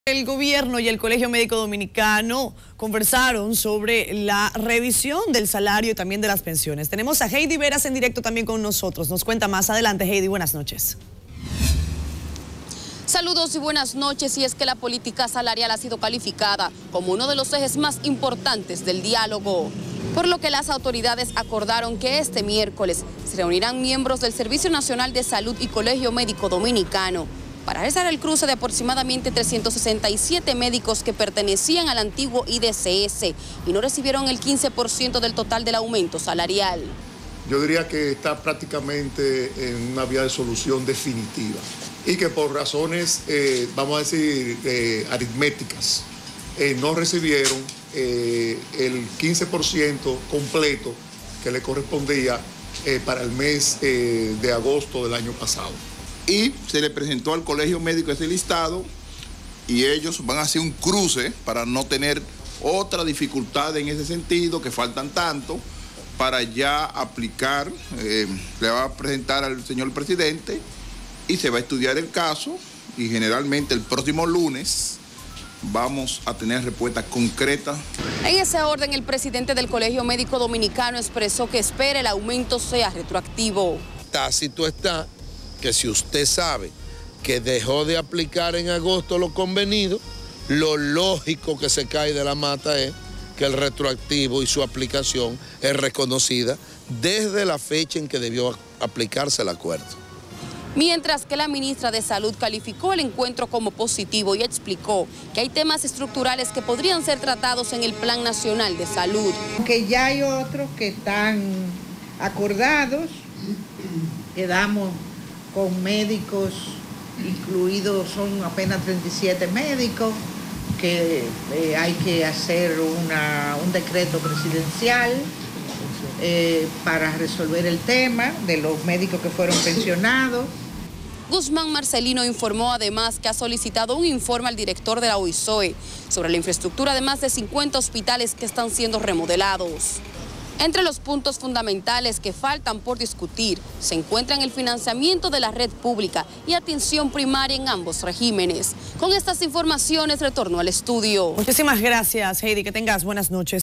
El gobierno y el Colegio Médico Dominicano conversaron sobre la revisión del salario y también de las pensiones. Tenemos a Heidi Veras en directo también con nosotros. Nos cuenta más adelante. Heidi, buenas noches. Saludos y buenas noches. Y es que la política salarial ha sido calificada como uno de los ejes más importantes del diálogo, por lo que las autoridades acordaron que este miércoles se reunirán miembros del Servicio Nacional de Salud y Colegio Médico Dominicano para realizar el cruce de aproximadamente 367 médicos que pertenecían al antiguo IDCS y no recibieron el 15% del total del aumento salarial. Yo diría que está prácticamente en una vía de solución definitiva y que por razones, vamos a decir, aritméticas, no recibieron el 15% completo que le correspondía para el mes de agosto del año pasado. Y se le presentó al Colegio Médico ese listado y ellos van a hacer un cruce para no tener otra dificultad en ese sentido, que faltan tanto, para ya aplicar, le va a presentar al señor presidente y se va a estudiar el caso y generalmente el próximo lunes vamos a tener respuestas concretas. En ese orden, el presidente del Colegio Médico Dominicano expresó que espera el aumento sea retroactivo. Tácito está que si usted sabe que dejó de aplicar en agosto lo convenido, lo lógico que se cae de la mata es que el retroactivo y su aplicación es reconocida desde la fecha en que debió aplicarse el acuerdo. Mientras que la ministra de Salud calificó el encuentro como positivo y explicó que hay temas estructurales que podrían ser tratados en el Plan Nacional de Salud. Que ya hay otros que están acordados, quedamos con médicos incluidos, son apenas 37 médicos, que hay que hacer un decreto presidencial para resolver el tema de los médicos que fueron pensionados. Guzmán Marcelino informó además que ha solicitado un informe al director de la OISOE sobre la infraestructura de más de 50 hospitales que están siendo remodelados. Entre los puntos fundamentales que faltan por discutir se encuentran el financiamiento de la red pública y atención primaria en ambos regímenes. Con estas informaciones retorno al estudio. Muchísimas gracias, Heidi. Que tengas buenas noches.